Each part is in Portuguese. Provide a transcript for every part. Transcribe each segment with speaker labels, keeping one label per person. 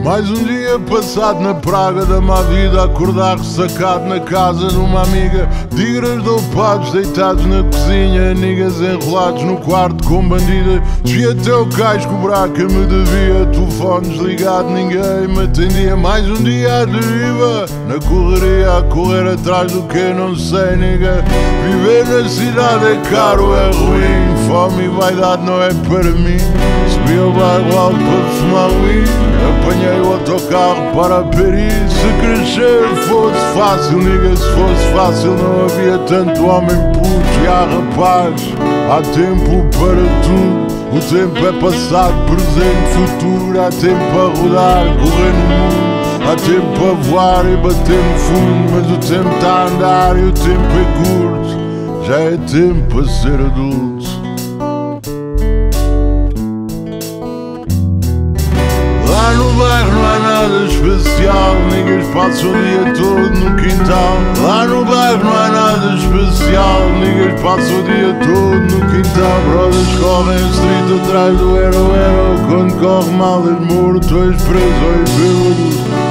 Speaker 1: Mais um dia passado na praga da má vida, acordar ressacado na casa de uma amiga, tigres dopados deitados na cozinha, niggas enrolados no quarto com bandida. Desvi até o cais cobrar que me devia, telefone desligado, ninguém me atendia. Mais um dia à deriva, na correria, a correr atrás do que não sei, nigga. Viver na cidade é caro, é ruim, fome e vaidade não é para mim. Subi ao bairro alto para fumar weed, apanhei o autocarro para Paris. Se crescer fosse fácil, nigga, se fosse fácil não havia tanto homem puto. E há rapaz, há tempo para tudo. O tempo é passado, presente, futuro. Há tempo a rodar, correr no mundo. Há tempo a voar e bater no fundo. Mas o tempo está a andar e o tempo é curto. Já é tempo para ser adulto. Lá no bairro não há nada especial, niggas passam o dia todo no quintal. Lá no bairro não há nada especial, niggas passam o dia todo no quintal. Brothers correm street atrás do hero. Quando corre mal és morto, és preso ou és bêbado.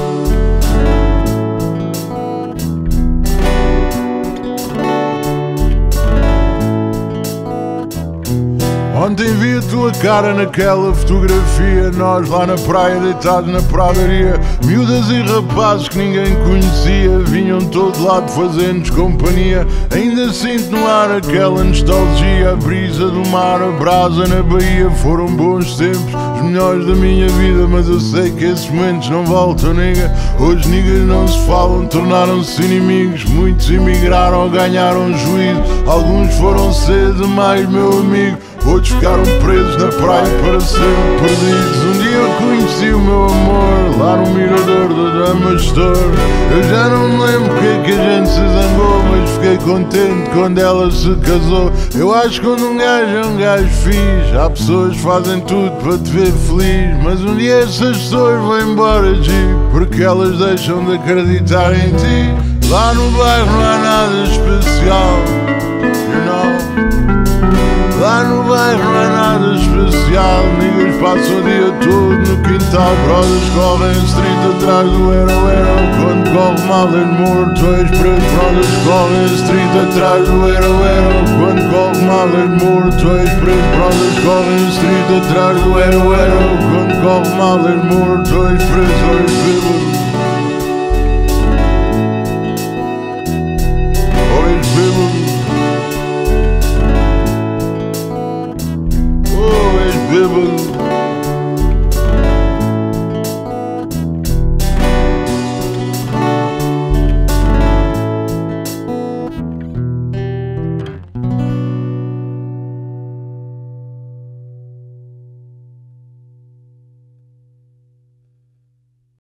Speaker 1: Ontem vi a tua cara naquela fotografia, nós lá na praia deitados na pradaria. Miúdas e rapazes que ninguém conhecia, vinham de todo lado fazendo-nos companhia. Ainda sinto no ar aquela nostalgia, a brisa do mar, a brasa na Bahia. Foram bons tempos, os melhores da minha vida, mas eu sei que esses momentos não voltam, nigga. Hoje niggas não se falam, tornaram-se inimigos. Muitos emigraram ou ganharam juízo, alguns foram cedo demais, meu amigo. Outros ficaram presos na praia para sempre perdidos. Um dia eu conheci o meu amor lá no mirador da Dama Store. Eu já não me lembro porque é que a gente se zangou, mas fiquei contente quando ela se casou. Eu acho que quando um gajo é um gajo fixe, há pessoas que fazem tudo para te ver feliz. Mas um dia essas pessoas vão embora, G, porque elas deixam de acreditar em ti. Lá no bairro não há nada especial, you know. Lá no bairro não há nada especial, niggas passam o dia todo no quintal. Brothers correm street atrás do hero. Quando corre mal és morto, és preso. Brothers correm street atrás do hero. Quando corre mal és morto, és preso. Brothers correm street atrás do hero. Quando corre mal és morto, és preso ou és bêbado. Ou és bêbado. Bêbado.